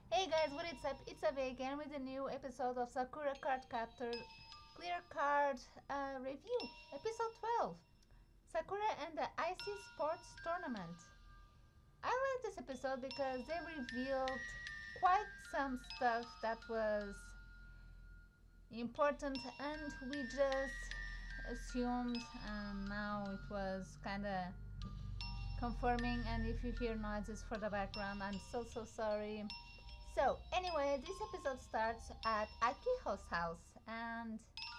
Hey guys, what is up? It's Abe again with a new episode of Sakura Card Captor Clear Card Review, episode 12, Sakura and the Icy Sports Tournament. I like this episode because they revealed quite some stuff that was important and we just assumed, and now it was kind of confirming. And if you hear noises for the background, I'm so sorry. So, anyway, this episode starts at Akiho's house, and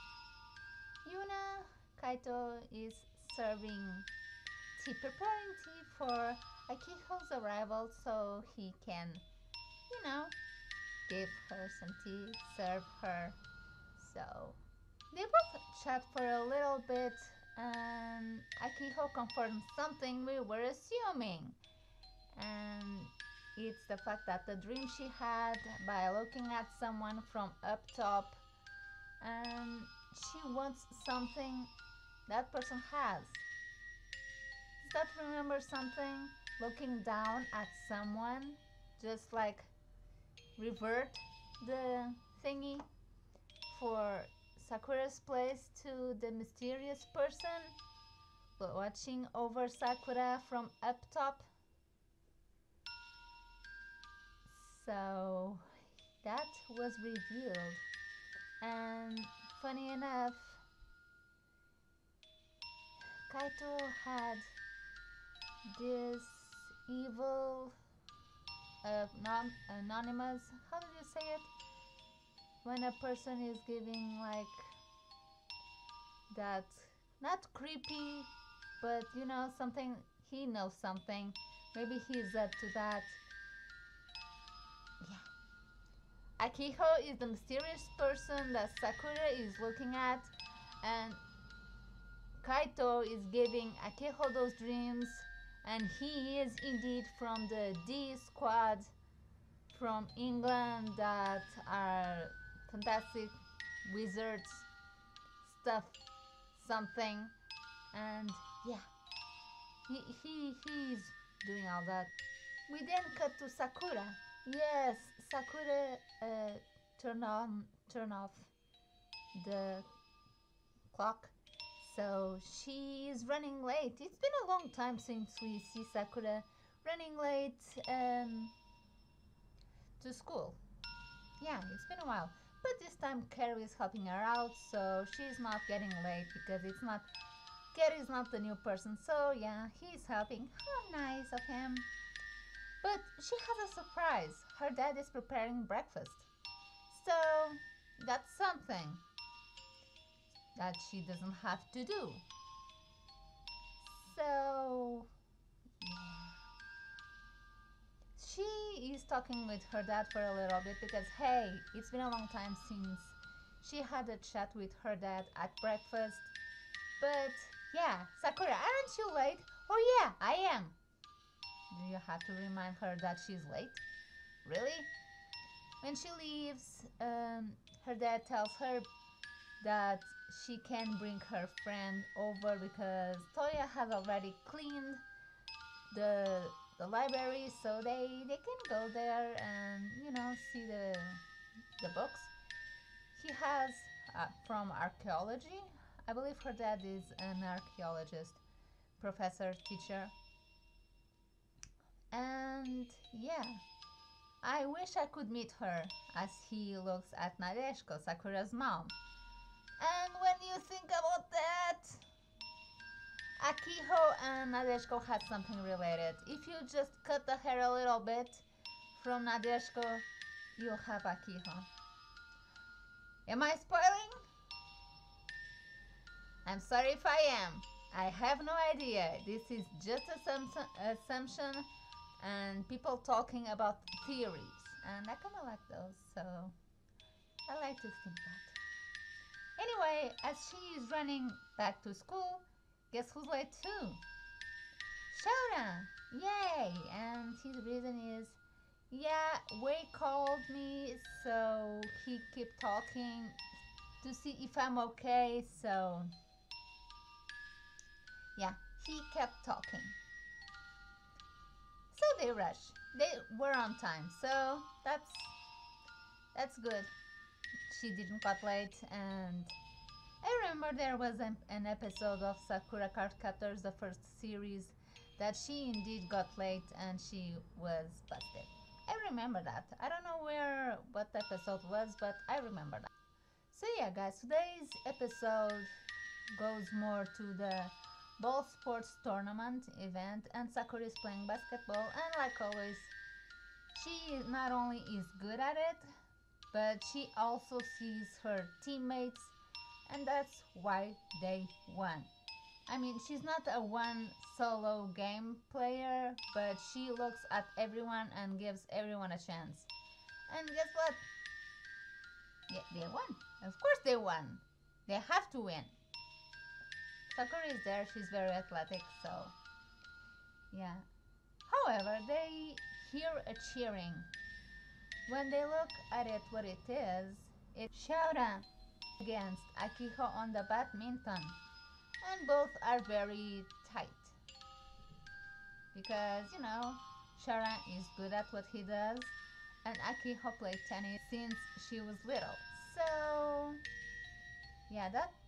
Yuna Kaito is serving tea, preparing tea for Akiho's arrival so he can, you know, give her some tea, serve her. So, they both chat for a little bit, and Akiho confirms something we were assuming. And it's the fact that the dream she had by looking at someone from up top, and she wants something that person has. Does that remember something? Looking down at someone, just like revert the thingy for Sakura's place to the mysterious person watching over Sakura from up top. So that was revealed. And funny enough, Kaito had this evil, anonymous, how do you say it? When a person is giving like that, not creepy, but something, he knows something. Maybe he's up to that. Yeah. Akiho is the mysterious person that Sakura is looking at, and Kaito is giving Akiho those dreams, and he is indeed from the D squad from England that are fantastic wizards stuff something. And yeah, he's doing all that. We then cut to Sakura. Yes, Sakura turn off the clock, so she is running late. It's been a long time since we see Sakura running late to school. Yeah, it's been a while. But this time Carrie is helping her out, so she's not getting late because it's not Carrie's not the new person. So yeah, he's helping. How nice of him. But she has a surprise. Her dad is preparing breakfast. So that's something that she doesn't have to do. So she is talking with her dad for a little bit because hey, it's been a long time since she had a chat with her dad at breakfast. But yeah, Sakura, aren't you late? Oh yeah, I am. Do you have to remind her that she's late? Really? When she leaves, her dad tells her that she can bring her friend over because Toya has already cleaned the the library, so they can go there and see the books. He has from archaeology. I believe her dad is an archaeologist, professor, teacher, and yeah. I wish I could meet her as he looks at Nadeshko, Sakura's mom. And when you think about that, Akiho and Nadeshko had something related. If you just cut the hair a little bit from Nadeshko, you'll have Akiho. Am I spoiling? I'm sorry if I am. I have no idea. This is just assumption and people talking about theories. And I kind of like those, so I like to think that. Anyway, as she is running back to school, guess who's late too? Shona! Yay! And his reason is, yeah, Wei called me, so he kept talking to see if I'm okay, so yeah, he kept talking. So they rushed. They were on time, so that's good. She didn't got late, and I remember there was an episode of Sakura Card Captors, the first series, that she indeed got late and she was busted. I remember that. I don't know what episode was, but I remember that. So yeah, guys, today's episode goes more to the ball sports tournament event, and Sakura is playing basketball, and like always, she not only is good at it, but she also sees her teammates, and that's why they won. I mean, she's not a one solo game player, but she looks at everyone and gives everyone a chance. And guess what? Yeah, they won. Of course they won. They have to win. Sakura is there, she's very athletic, so yeah. However, they hear a cheering. When they look at it, what it is, it's Shaoran against Akiko on the badminton. And both are very tight because, Shaoran is good at what he does, and Akiko played tennis since she was little. So, yeah,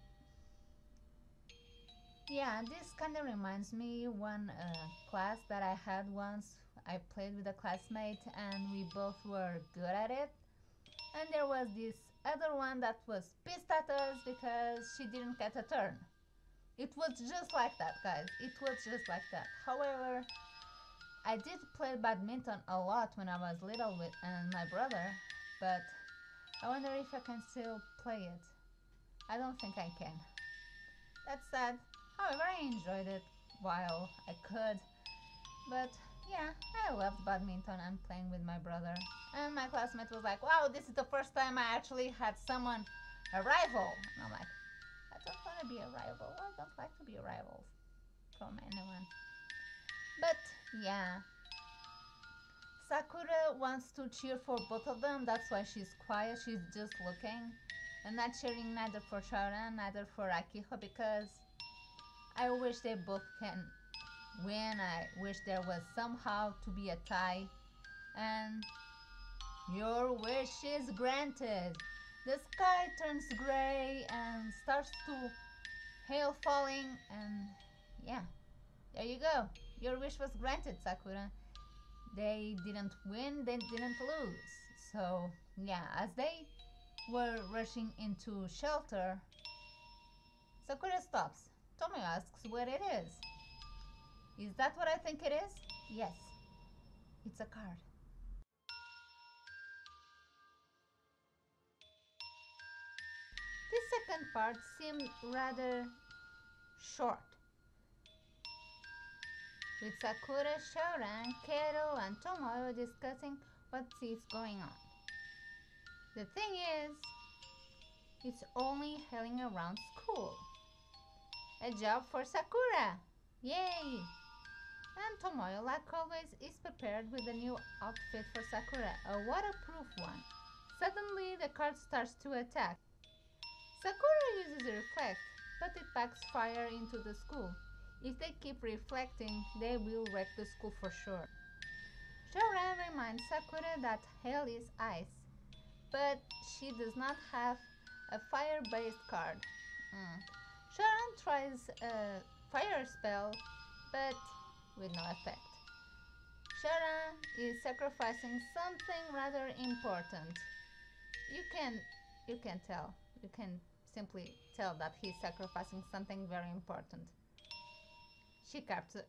this kind of reminds me one class that I had once. I played with a classmate, and we both were good at it. And there was this other one that was pissed at us because she didn't get a turn. It was just like that, guys. It was just like that. However, I did play badminton a lot when I was little with my brother, but I wonder if I can still play it. I don't think I can. That's sad. However, I enjoyed it while I could. But yeah, I loved badminton and playing with my brother. And my classmate was like, wow, this is the first time I actually had someone, a rival. And I'm like, I don't want to be a rival. I don't like to be a rival from anyone. But yeah, Sakura wants to cheer for both of them. That's why she's quiet. She's just looking and not cheering neither for Shaoran, neither for Akiko, because I wish they both can win. I wish there was somehow to be a tie. And your wish is granted. The sky turns gray and starts to hail falling, and yeah, there you go. Your wish was granted, Sakura. They didn't win, they didn't lose. So, yeah, as they were rushing into shelter, Sakura stops. Tomoyo asks what it is. Is that what I think it is? Yes, it's a card. This second part seemed rather short, with Sakura, Shaoran, Kero, and Tomoyo discussing what is going on. The thing is, it's only hailing around school. A job for Sakura! Yay! And Tomoyo, like always, is prepared with a new outfit for Sakura, a waterproof one. Suddenly, the card starts to attack. Sakura uses Reflect, but it backfires into the school. If they keep reflecting, they will wreck the school for sure. Shaoran reminds Sakura that hail is ice, but she does not have a fire-based card. Shaoran tries a fire spell, but with no effect. Shaoran is sacrificing something rather important. You can tell. You can simply tell that he's sacrificing something very important. She captures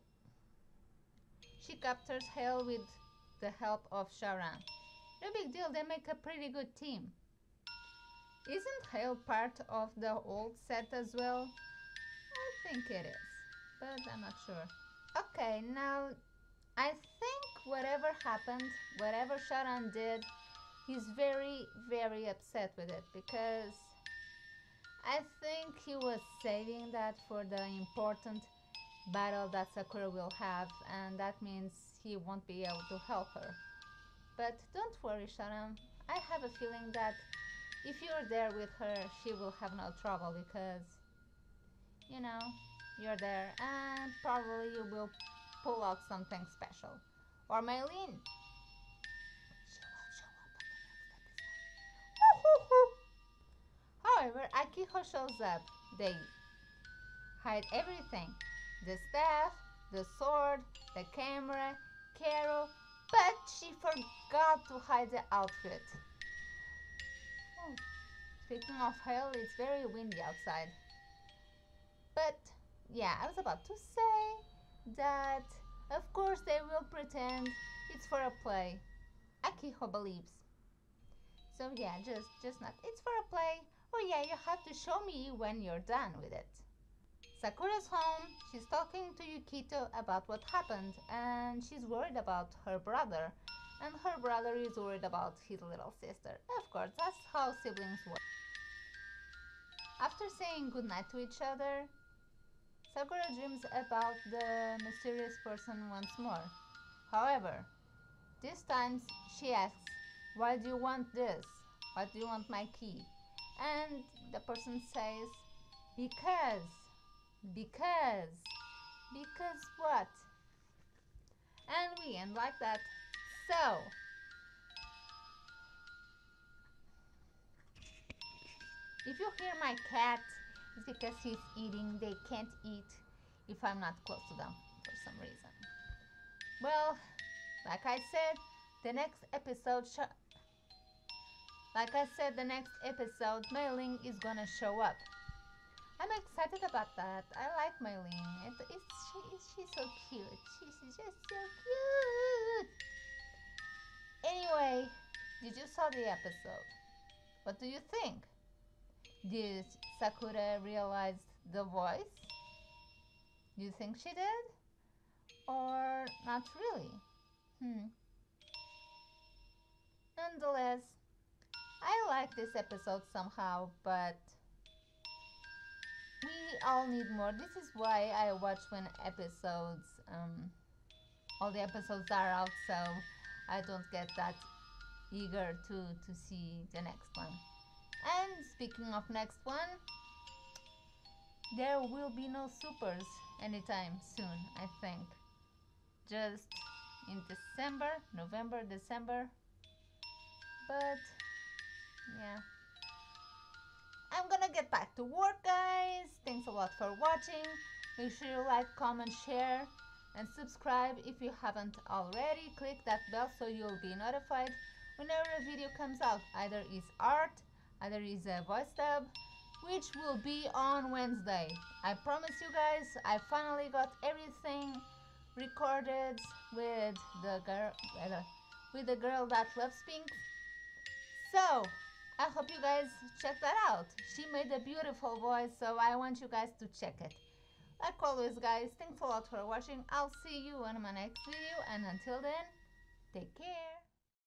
Hale with the help of Shaoran. No big deal, they make a pretty good team. Isn't Hale part of the old set as well? I think it is, but I'm not sure. Okay, now I think whatever happened, whatever Shaoran did, he's very, very upset with it because I think he was saving that for the important battle that Sakura will have, and that means he won't be able to help her. But don't worry, Shaoran. I have a feeling that if you're there with her, she will have no trouble because, you know, you're there and probably you will pull out something special. or Maylene. She will show up on the next episode. However, Akiho shows up. They hide everything: the staff, the sword, the camera, Carol, but she forgot to hide the outfit. Oh, speaking of hail, it's very windy outside. But yeah, I was about to say that of course they will pretend it's for a play. Akiho believes. So yeah, just not. It's for a play. Oh yeah, you have to show me when you're done with it. Sakura's home. She's talking to Yukito about what happened, and she's worried about her brother, and her brother is worried about his little sister. Of course, that's how siblings work. After saying goodnight to each other, Sakura dreams about the mysterious person once more. However, this time she asks, "Why do you want this? Why do you want my key?" And the person says, "Because, because, because what?" And we end like that. So, if you hear my cat, it's because he's eating. They can't eat if I'm not close to them for some reason. Well, like I said, the next episode the next episode, Mei is gonna show up. I'm excited about that. I like Mei Ling. She's so cute. She's just so cute. Anyway, did you saw the episode? What do you think? Did Sakura realize the voice? Do you think she did? Or not really? Hmm. Nonetheless, I like this episode somehow, but we all need more. This is why I watch when all the episodes are out, so I don't get that eager to see the next one. And speaking of next one, there will be no supers anytime soon, I think. Just in December, November, December. But yeah. I'm gonna get back to work, guys. Thanks a lot for watching. Make sure you like, comment, share, and subscribe if you haven't already. Click that bell so you'll be notified whenever a video comes out. Either is art, either is a voice dub, which will be on Wednesday. I promise you guys, I finally got everything recorded with the girl that loves pink. So I hope you guys check that out. She made a beautiful voice, so I want you guys to check it. Like always, guys, thanks a lot for watching. I'll see you on my next video, and until then, take care.